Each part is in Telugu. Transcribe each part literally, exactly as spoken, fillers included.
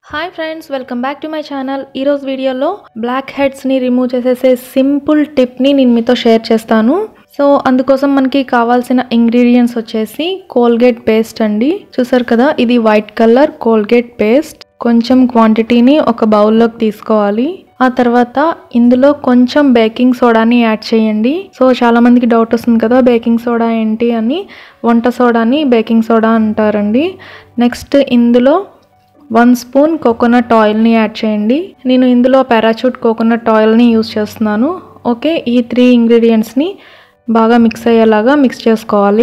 Hi friends, welcome back to my channel. ఈరోజు వీడియోలో బ్లాక్ హెడ్స్ని రిమూవ్ చేసేసే సింపుల్ టిప్ని నేను మీతో షేర్ చేస్తాను. సో అందుకోసం మనకి కావాల్సిన ఇంగ్రీడియంట్స్ వచ్చేసి కోల్గేట్ పేస్ట్ అండి. చూసారు కదా, ఇది వైట్ కలర్ కోల్గేట్ పేస్ట్. కొంచెం క్వాంటిటీని ఒక బౌల్లోకి తీసుకోవాలి. ఆ తర్వాత ఇందులో కొంచెం బేకింగ్ సోడాని యాడ్ చేయండి. సో చాలా మందికి డౌట్ వస్తుంది కదా, బేకింగ్ సోడా ఏంటి అని. వంట సోడాని బేకింగ్ సోడా అంటారండి. నెక్స్ట్ ఇందులో వన్ స్పూన్ కోకోనట్ ఆయిల్ని యాడ్ చేయండి. నేను ఇందులో పారాచూట్ కోకోనట్ ఆయిల్ని యూజ్ చేస్తున్నాను. ఓకే, ఈ త్రీ ఇంగ్రీడియంట్స్ని బాగా మిక్స్ అయ్యేలాగా మిక్స్ చేసుకోవాలి.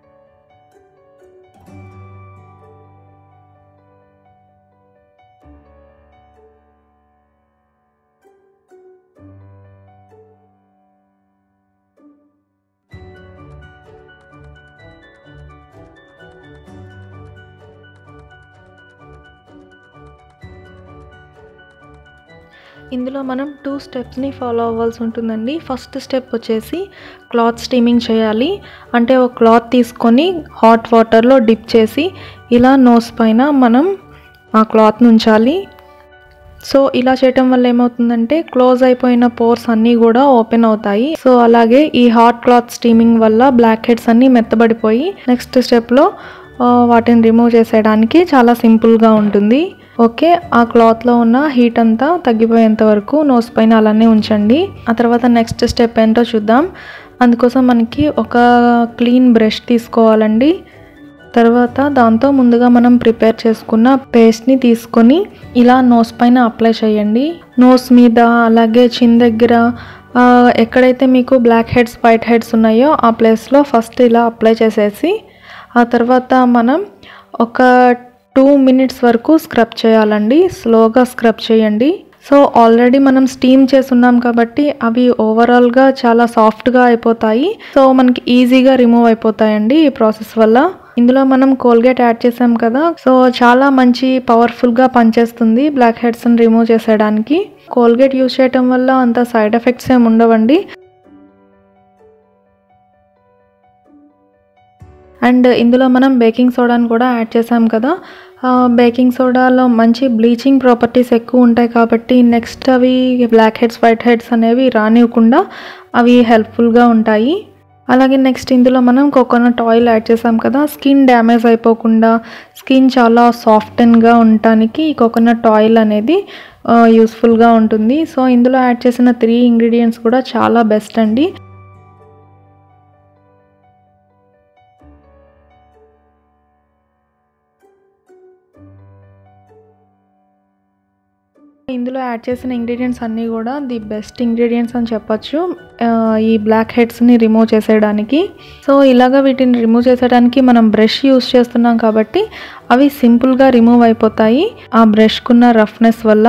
ఇందులో మనం టూ స్టెప్స్ని ఫాలో అవ్వాల్సి ఉంటుందండి. ఫస్ట్ స్టెప్ వచ్చేసి క్లాత్ స్టీమింగ్ చేయాలి. అంటే ఒక క్లాత్ తీసుకొని హాట్ వాటర్లో డిప్ చేసి ఇలా నోస్ పైన మనం ఆ క్లాత్ని ఉంచాలి. సో ఇలా చేయటం వల్ల ఏమవుతుందంటే క్లోజ్ అయిపోయిన పోర్స్ అన్నీ కూడా ఓపెన్ అవుతాయి. సో అలాగే ఈ హాట్ క్లాత్ స్టీమింగ్ వల్ల బ్లాక్ హెడ్స్ అన్నీ మెత్తబడిపోయి నెక్స్ట్ స్టెప్లో వాటిని రిమూవ్ చేసేయడానికి చాలా సింపుల్గా ఉంటుంది. ఓకే, ఆ క్లాత్లో ఉన్న హీట్ అంతా తగ్గిపోయేంత వరకు నోస్ పైన అలానే ఉంచండి. ఆ తర్వాత నెక్స్ట్ స్టెప్ ఏంటో చూద్దాం. అందుకోసం మనకి ఒక క్లీన్ బ్రష్ తీసుకోవాలండి. తర్వాత దాంతో ముందుగా మనం ప్రిపేర్ చేసుకున్న పేస్ట్ని తీసుకొని ఇలా నోస్ పైన అప్లై చేయండి. నోస్ మీద అలాగే చిన్ దగ్గర ఎక్కడైతే మీకు బ్లాక్ హెడ్స్ వైట్ హెడ్స్ ఉన్నాయో ఆ ప్లేస్లో ఫస్ట్ ఇలా అప్లై చేసేసి ఆ తర్వాత మనం ఒక టూ మినిట్స్ వరకు స్క్రబ్ చేయాలండి. స్లోగా స్క్రబ్ చేయండి. సో ఆల్రెడీ మనం స్టీమ్ చేస్తున్నాం కాబట్టి అవి ఓవరాల్గా చాలా సాఫ్ట్గా అయిపోతాయి. సో మనకి ఈజీగా రిమూవ్ అయిపోతాయండి ఈ ప్రాసెస్ వల్ల. ఇందులో మనం కోల్గేట్ యాడ్ చేసాం కదా, సో చాలా మంచి పవర్ఫుల్గా పనిచేస్తుంది బ్లాక్ హెడ్స్ని రిమూవ్ చేసేయడానికి. కోల్గేట్ యూజ్ చేయటం వల్ల అంత సైడ్ ఎఫెక్ట్స్ ఏమి ఉండవండి. అండ్ ఇందులో మనం బేకింగ్ సోడాని కూడా యాడ్ చేసాం కదా, బేకింగ్ సోడాలో మంచి బ్లీచింగ్ ప్రాపర్టీస్ ఎక్కువ ఉంటాయి కాబట్టి నెక్స్ట్ అవి బ్లాక్ హెడ్స్ వైట్ హెడ్స్ అనేవి రానివ్వకుండా అవి హెల్ప్ఫుల్గా ఉంటాయి. అలాగే నెక్స్ట్ ఇందులో మనం కోకోనట్ ఆయిల్ యాడ్ చేసాం కదా, స్కిన్ డ్యామేజ్ అయిపోకుండా స్కిన్ చాలా సాఫ్ట్గా ఉండటానికి ఈ కోకోనట్ ఆయిల్ అనేది యూస్ఫుల్గా ఉంటుంది. సో ఇందులో యాడ్ చేసిన త్రీ ఇంగ్రీడియంట్స్ కూడా చాలా బెస్ట్ అండి. ఇందులో యాడ్ చేసిన ఇంగ్రీడియంట్స్ అన్నీ కూడా ది బెస్ట్ ఇంగ్రీడియంట్స్ అని చెప్పచ్చు ఈ బ్లాక్ హెడ్స్ని రిమూవ్ చేసేయడానికి. సో ఇలాగా వీటిని రిమూవ్ చేసేయడానికి మనం బ్రష్ యూస్ చేస్తున్నాం కాబట్టి అవి సింపుల్గా రిమూవ్ అయిపోతాయి ఆ బ్రష్కున్న రఫ్నెస్ వల్ల.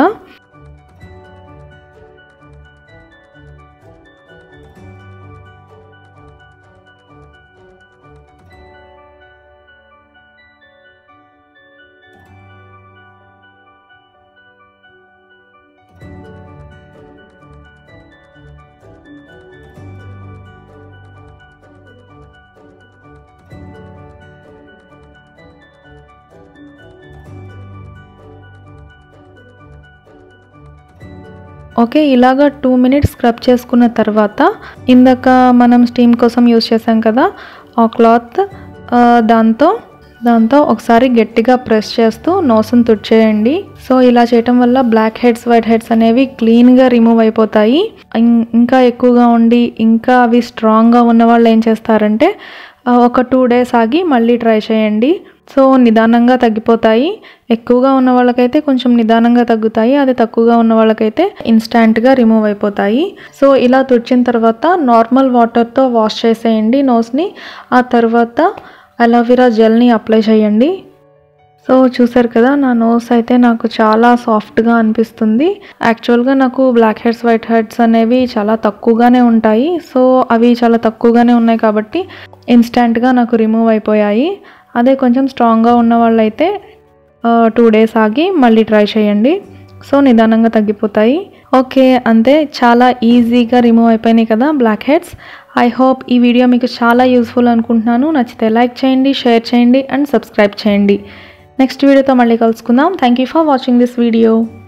ఓకే, ఇలాగా టూ మినిట్స్ స్క్రబ్ చేసుకున్న తర్వాత ఇందాక మనం స్టీమ్ కోసం యూజ్ చేసాం కదా ఆ క్లాత్, దాంతో దాంతో ఒకసారి గట్టిగా ప్రెస్ చేస్తూ నోస్ని తుడిచేయండి. సో ఇలా చేయటం వల్ల బ్లాక్ హెడ్స్ వైట్ హెడ్స్ అనేవి క్లీన్గా రిమూవ్ అయిపోతాయి. ఇంకా ఎక్కువగా ఉండి ఇంకా అవి స్ట్రాంగ్గా ఉన్న వాళ్ళు ఏం చేస్తారంటే ఒక టూ డేస్ ఆగి మళ్ళీ ట్రై చేయండి. సో నిదానంగా తగ్గిపోతాయి. ఎక్కువగా ఉన్న వాళ్ళకైతే కొంచెం నిదానంగా తగ్గుతాయి, అది తక్కువగా ఉన్న వాళ్ళకైతే ఇన్స్టాంట్గా రిమూవ్ అయిపోతాయి. సో ఇలా తుడిచిన తర్వాత నార్మల్ వాటర్తో వాష్ చేసేయండి నోస్ని. ఆ తర్వాత అలోవెరా జెల్ని అప్లై చేయండి. సో చూసారు కదా, నా నోస్ అయితే నాకు చాలా సాఫ్ట్గా అనిపిస్తుంది. యాక్చువల్గా నాకు బ్లాక్ హెడ్స్ వైట్ హెడ్స్ అనేవి చాలా తక్కువగానే ఉంటాయి. సో అవి చాలా తక్కువగానే ఉన్నాయి కాబట్టి ఇన్స్టాంట్గా నాకు రిమూవ్ అయిపోయాయి. అదే కొంచెం స్ట్రాంగ్గా ఉన్న వాళ్ళైతే టూ డేస్ ఆగి మళ్ళీ ట్రై చేయండి. సో నిదానంగా తగ్గిపోతాయి. ఓకే, అంతే, చాలా ఈజీగా రిమూవ్ అయిపోయినాయి కదా బ్లాక్ హెడ్స్. ఐ హోప్ ఈ వీడియో మీకు చాలా యూస్ఫుల్ అనుకుంటున్నాను. నచ్చితే లైక్ చేయండి, షేర్ చేయండి అండ్ సబ్స్క్రైబ్ చేయండి. నెక్స్ట్ వీడియోతో మళ్ళీ కలుసుకుందాం. Thank you for watching this video.